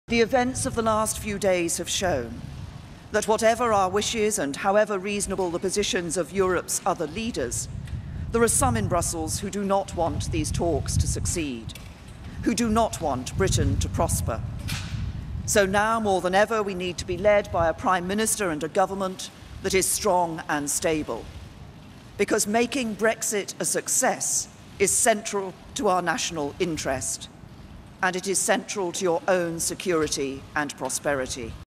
The events of the last few days have shown that whatever our wishes and however reasonable the positions of Europe's other leaders, there are some in Brussels who do not want these talks to succeed, who do not want Britain to prosper. So now more than ever we need to be led by a Prime Minister and a government that is strong and stable, because making Brexit a success is central to our national interest, and it is central to your own security and prosperity.